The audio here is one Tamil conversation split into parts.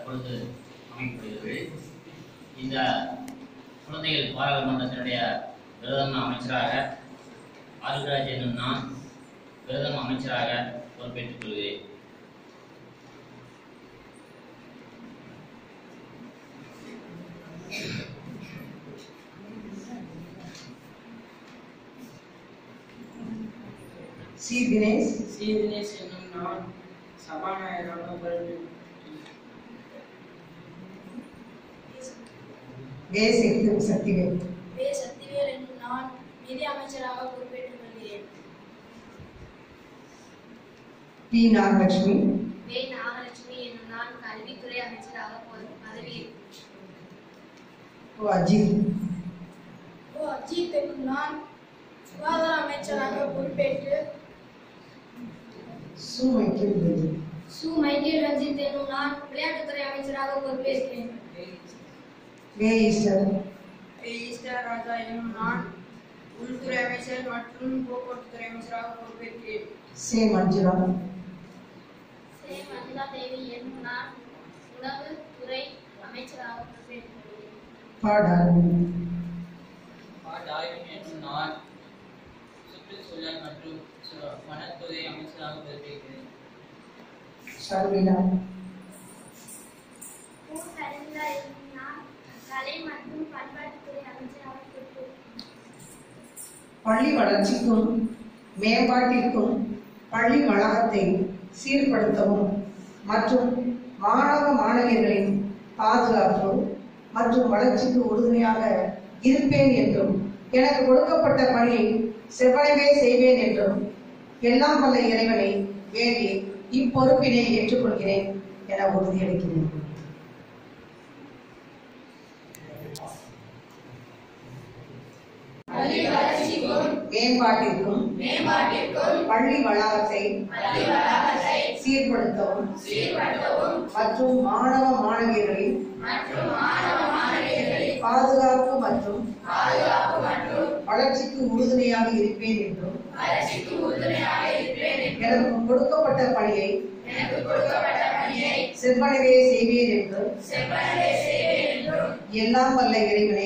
தற்பொழுது அமைக்கப்படுகிறது. இந்த குழந்தைகள் பாராளுமன்றத்தினுடைய பிரதம அமைச்சராக ஆதிராஜ் என்னும் நான் பிரதம அமைச்சராக பொறுப்பேற்றுக் கொள்கிறேன். சி தினேஷ் என்னும் நான் சபாநாயகராக பொறுப்பேற்கிறேன். சக்திவேல் என்னும் நான் நிதி அமைச்சராக பொறுப்பேற்றுக் கொள்கிறேன். பி நாகலட்சுமி என்னும் நான் கல்வித்துறை அமைச்சராக பதவியேற்கிறேன். அஜித் என்னும் நான் சுகாதார அமைச்சராக பொறுப்பேற்று மைக்கேல் ரஞ்சித் என்னும் நான் விளையாட்டுத்துறை அமைச்சராக பொறுப்பேற்கிறேன். ஈஸ்டர் ராஜா என்னும் நான் உள்துறை அமைச்சர் மற்றும் போக்குவரத்துறை அமைச்சராக பொறுப்பேற்கிறேன். மஞ்சுளா தேவி என்னும் நான் உணவுத்துறை அமைச்சராக பொறுப்பேற்கிறேன். என்னும் நான் சுற்றுச்சூழல் மற்றும் வனத்துறை அமைச்சராக பொறுப்பேற்கிறேன். கலை மற்றும் பண்பாட்டுத்துறை அமைச்சராக பொறுப்பேற்கிறேன். பள்ளி வளர்ச்சிக்கும் மேம்பாட்டிற்கும் பள்ளி வளாகத்தை சீர்படுத்தவும் மற்றும் மாணவ மாணவியர்களின் பாதுகாப்பு மற்றும் வளர்ச்சிக்கு உறுதுணையாக இருப்பேன் என்றும் எனக்கு கொடுக்கப்பட்ட பணியை செவ்வனவே செய்வேன் என்றும் எல்லாம் வல்ல இறைவனை வேண்டி இப்பொறுப்பினை ஏற்றுக்கொள்கிறேன் என உறுதியளிக்கிறேன். மேம்பாட்டிற்கும் பள்ளி வளாகத்தை சீர்படுத்தவும் மற்றும் மாணவ மாணவியர்களின் பாதுகாப்பு மற்றும் வளர்ச்சிக்கு உறுதுணையாக இருப்பேன் என்றும் எனக்கு கொடுக்கப்பட்ட பணியை செவ்வனவே செய்வேன் என்றும் எல்லாம் வல்ல இறைவனை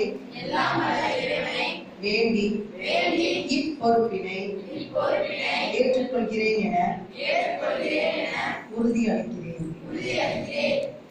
வேண்டி இப்பொறுப்பினை ஏற்றுக்கொள்கிறேன் என உறுதியளிக்கிறேன்.